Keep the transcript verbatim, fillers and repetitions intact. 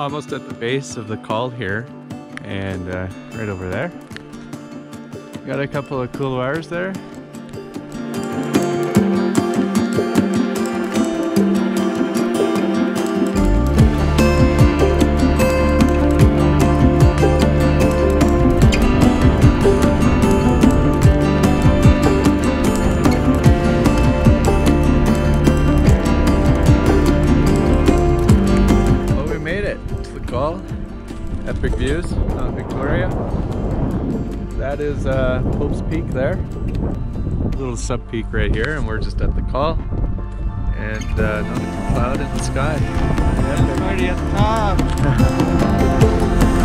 almost at the base of the col here, and uh, right over there. Got a couple of couloirs there. Epic views on Victoria. That is uh, Popes Peak there. A little sub peak right here, and we're just at the col. And uh, not a cloud in the sky. Epic. Party at the top.